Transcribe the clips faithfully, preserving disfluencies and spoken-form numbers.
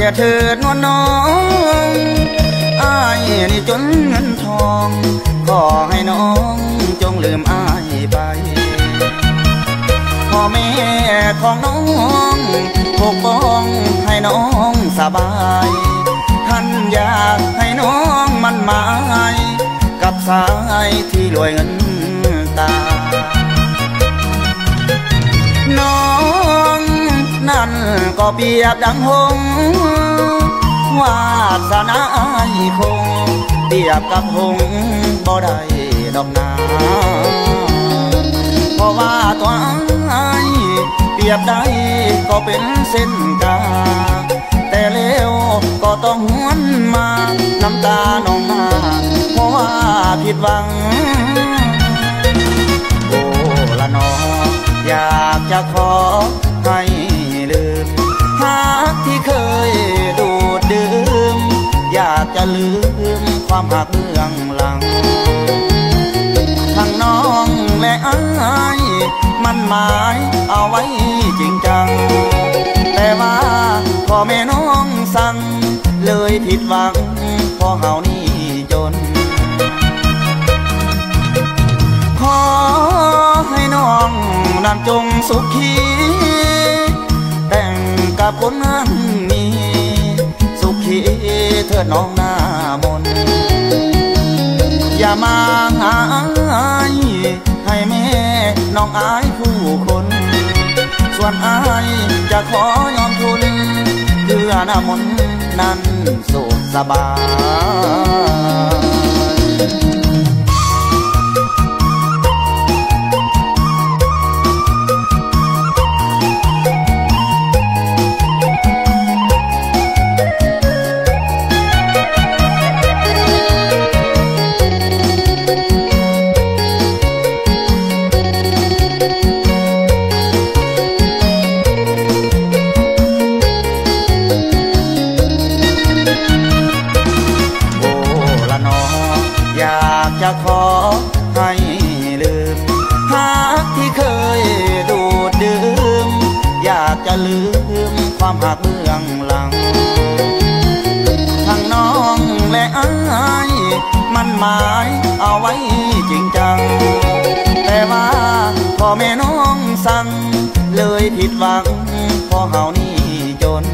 สียเถิดนวลน้องอ้ายนี่จนเงินทองขอให้น้องจงลืมอ้ายไปพ่อแม่ของน้องปกป้องให้น้องสบายท่านอยากให้น้องมันหมายกับสายที่รวยเงินตาน้องนั่นก็เปรียบดังหงส์วาสนาคงเปรียบกับหงส์บ่ได้ดอกนาเพราะว่าตัวอ้ายเปรียบได้ก็เป็นเส้นกาแต่แล้วก็ต้องหวนมาน้ำตาน้องมาเพราะว่าผิดหวังโอ้ละน้องอยากจะขอให้ลืมหากที่เคยดูดดื่มอยากจะลืมความหักเบื้องหลังทั้งน้องและอ้ายมันหมายเอาไว้จริงจังแต่ว่าพ่อแม่น้องสั่งเลยผิดหวังเพราะเฮานี่จนขอให้น้องนั้นจงสุขีแต่งกับคนนั้นมีสุขีเถิดน้องหน้ามนอย่ามาหาให้แม่น้องอายผู้คนส่วนอายจะขอยอมทุนเพื่อหน้ามนนั้นสุขสบายจะขอให้ลืมหากที่เคยดูดดื่มอยากจะลืมความหักเบื้องหลังทั้งน้องและอ้ายมันหมายเอาไว้จริงจังแต่ว่าพ่อแม่น้องสั่งเลยผิดหวังเพราะเฮานี่จน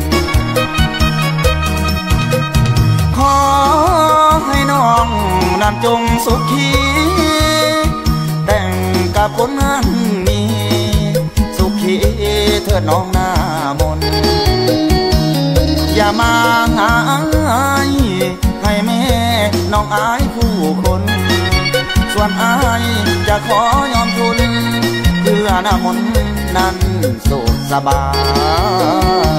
ขอให้น้องนั้นจงสุขีแต่งกับคนนั้นมีสุขีเถิดน้องหน้ามนอย่ามาหาให้แม่น้องอายผู้คนส่วนอายจะขอยอมทุนเพื่อหน้ามนนั้นสุขสบาย